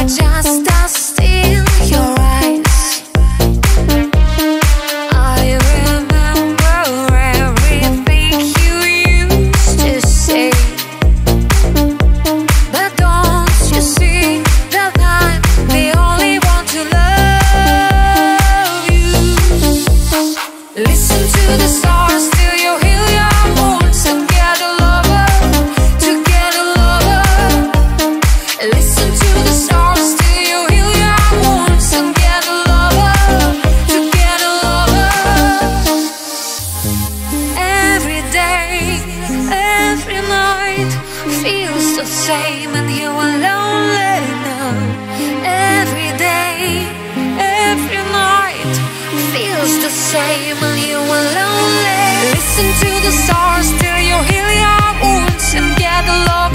just a still your eyes. I remember everything you used to say, but don't you see that I'm the only one to love you? Listen to the stars till you heal your wounds and get a lover, to get a lover. Listen to the stars till you heal your wounds and get a lover, to get a lover. Every day, every night feels the same and you are lonely now. Every day, every night feels the same and you are lonely. Listen to the stars till you heal your wounds and get a lover.